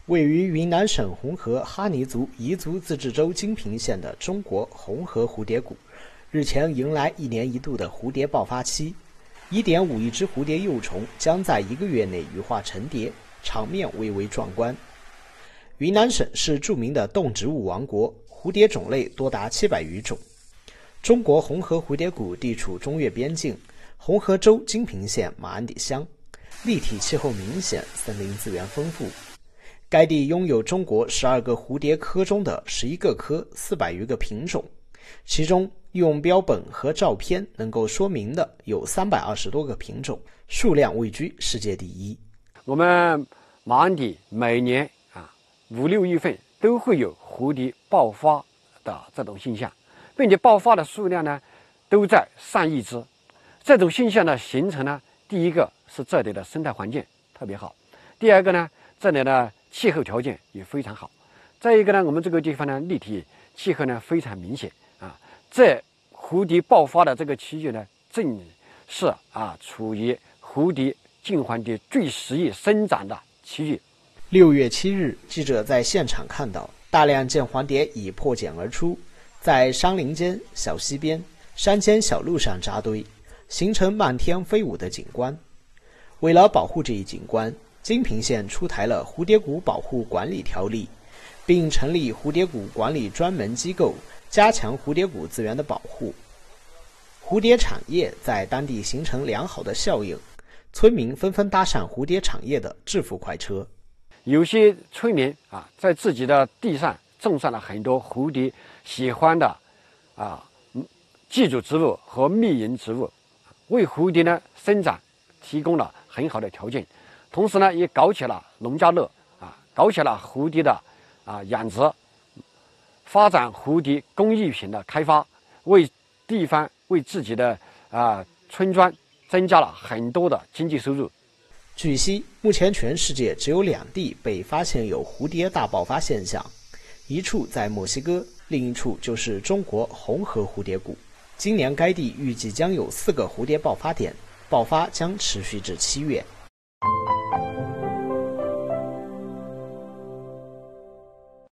位于云南省红河哈尼族彝族自治州金平县的中国红河蝴蝶谷，日前迎来1年1度的蝴蝶爆发期。1.5亿只蝴蝶幼虫将在1个月内羽化成蝶，场面蔚为壮观。云南省是著名的动植物王国，蝴蝶种类多达700余种。中国红河蝴蝶谷地处中越边境，红河州金平县马鞍底乡，立体气候明显，森林资源丰富。该地拥有中国12个蝴蝶科中的11个科400余个品种，其中用标本和照片能够说明的有320多个品种，数量位居世界第一。 我们马鞍底每年5、6月份都会有蝴蝶爆发的这种现象，并且爆发的数量呢都在上亿只。这种现象的形成呢，第一个是这里的生态环境特别好，第二个呢，这里的气候条件也非常好。再一个呢，我们这个地方呢，立体气候呢非常明显这蝴蝶爆发的这个区域呢，正是处于蝴蝶金环蝶最适宜生长的区域。 6月7日，记者在现场看到大量见黄蝶已破茧而出，在山林间、小溪边、山间小路上扎堆，形成漫天飞舞的景观。为了保护这一景观，金平县出台了蝴蝶谷保护管理条例，并成立蝴蝶谷管理专门机构，加强蝴蝶谷资源的保护。蝴蝶产业在当地形成良好的效应，村民纷纷搭上蝴蝶产业的致富快车。 有些村民在自己的地上种上了很多蝴蝶喜欢的寄主植物和蜜源植物，为蝴蝶呢生长提供了很好的条件。同时呢，也搞起了农家乐搞起了蝴蝶的养殖，发展蝴蝶工艺品的开发，为地方为自己的村庄增加了很多的经济收入。 据悉，目前全世界只有2地被发现有蝴蝶大爆发现象，一处在墨西哥，另一处就是中国红河蝴蝶谷。今年该地预计将有4个蝴蝶爆发点，爆发将持续至7月。